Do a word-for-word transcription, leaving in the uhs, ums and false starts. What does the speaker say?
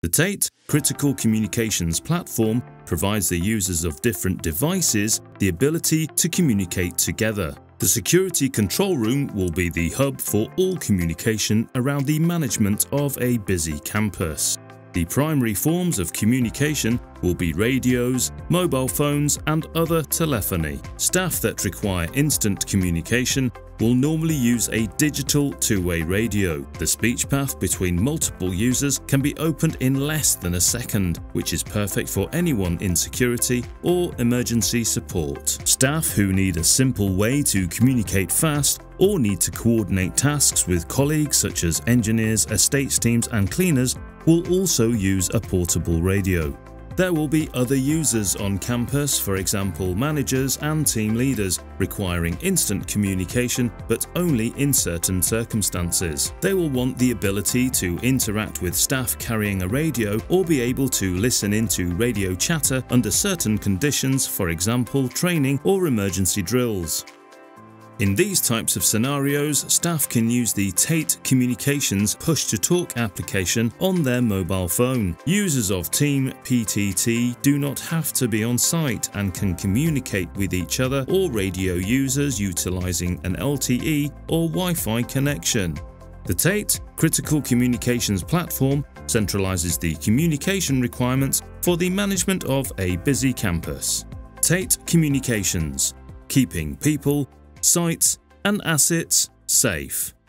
The Tait Critical Communications Platform provides the users of different devices the ability to communicate together. The security control room will be the hub for all communication around the management of a busy campus. The primary forms of communication will be radios, mobile phones, and other telephony. Staff that require instant communication will normally use a digital two-way radio. The speech path between multiple users can be opened in less than a second, which is perfect for anyone in security or emergency support. Staff who need a simple way to communicate fast or need to coordinate tasks with colleagues such as engineers, estates teams, and cleaners will also use a portable radio. There will be other users on campus, for example managers and team leaders, requiring instant communication but only in certain circumstances. They will want the ability to interact with staff carrying a radio or be able to listen into radio chatter under certain conditions, for example training or emergency drills. In these types of scenarios, staff can use the Tait Communications push-to-talk application on their mobile phone. Users of TeamPTT do not have to be on site and can communicate with each other or radio users utilizing an L T E or Wi-Fi connection. The Tait Critical Communications Platform centralizes the communication requirements for the management of a busy campus. Tait Communications, keeping people, sites, and assets safe.